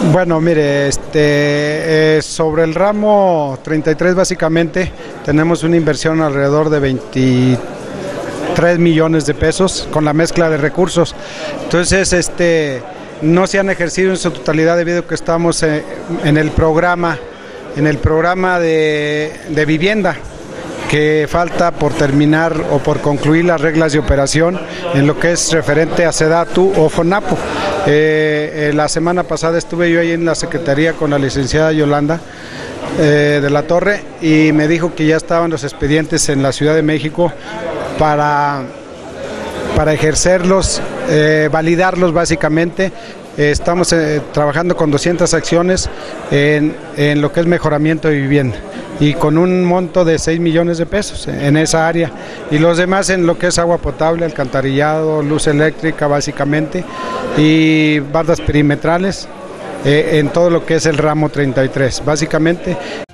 Bueno, mire, sobre el ramo 33 básicamente tenemos una inversión alrededor de 23 millones de pesos con la mezcla de recursos. Entonces, no se han ejercido en su totalidad debido a que estamos en el programa de vivienda, que falta por terminar o por concluir las reglas de operación en lo que es referente a SEDATU o FONAPO. La semana pasada estuve yo ahí en la Secretaría con la licenciada Yolanda de la Torre y me dijo que ya estaban los expedientes en la Ciudad de México para ejercerlos, validarlos básicamente. Estamos trabajando con 200 acciones en lo que es mejoramiento de vivienda y con un monto de 6 millones de pesos en esa área, y los demás en lo que es agua potable, alcantarillado, luz eléctrica básicamente, y bardas perimetrales en todo lo que es el ramo 33 básicamente.